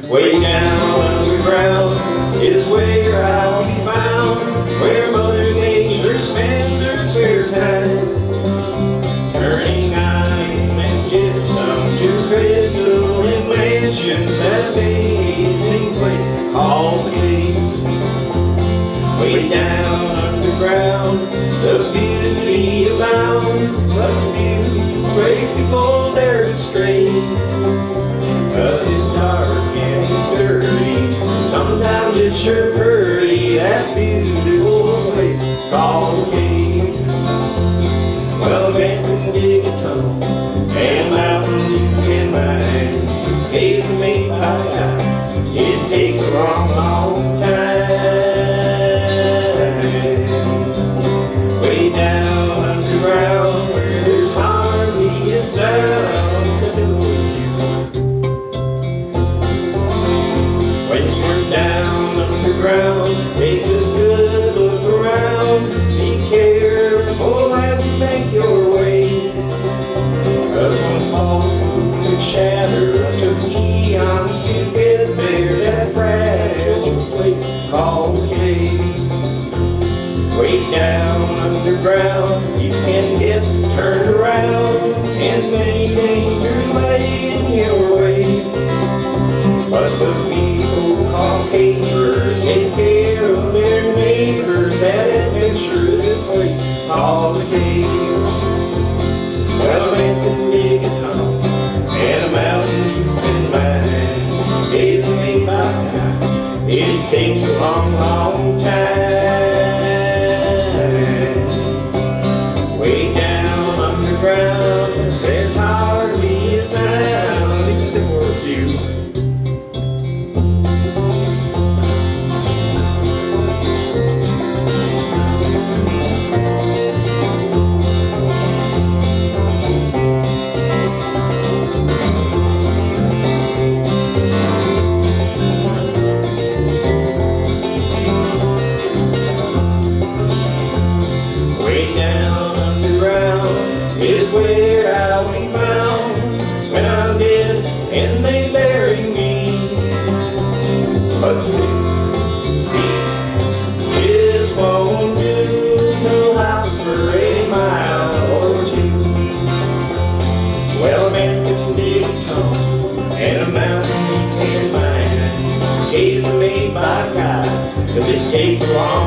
Way down underground is where I'll be found, where Mother Nature spends her spare time, turning ice and gypsum to crystal in mansions, that amazing place called the cave. Way down underground, the beauty abounds, but few brave people dare to stray, 'cause it's dark and it's dirty, sometimes it's sure pretty, that beautiful place called the cave. Well, man can dig a tunnel, and mountains you can mine, caves are made by God, it takes a long, long time. Way down underground, where there's hardly a sound, still with you. When you're down underground, take a good look around, be careful as you make your way, 'cause one false move could shatter, took eons to get there, that fragile place called the cave. Way down underground, you can get turned around, and many dangers lay in your way, but the people called cavers take care of their neighbors, that adventure this place called the cave. Well, a man can dig a tunnel, and a mountain you can mine, caves are made by God, it takes a long, long time. Way down underground, there's hardly a sound except for a few. Way down underground is where I'll be found when I'm dead and they bury me. But 6 feet just won't do, no hop for a mile or two. Well, a man can dig a tunnel, and a mountain he can mine, caves are made by God, 'cause it takes a long